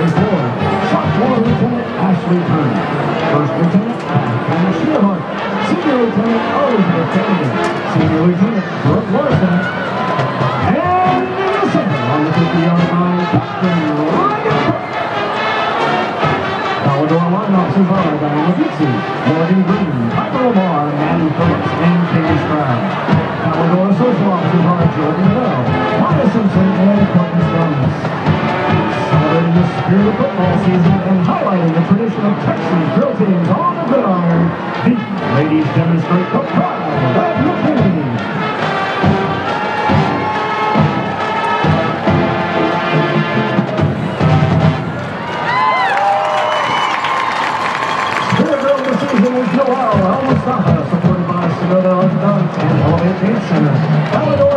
Sophomore Lieutenant Ashley Turner. First Lieutenant Hannah Shearhart. Senior Lieutenant Elizabeth Kennedy. Senior Lieutenant Brooke Larson. And the second on the 50-yard line, Captain Ryan Cook. Bailadora line officers are Diana Gitsi, Morgan Green, Piper Lamar, Maddie Phillips, and Katie Stroud. Bailadora social officers are Jordan Bell, Maya Simpson, and Courtney Stones. Celebrating the spirit of football season and highlighting the tradition of Texas drill teams on the gridiron, the ladies demonstrate the pride of McKinney. Spirit drill this season is Noel Almasaha, supported by Sonoma Dunk and Elevate Center.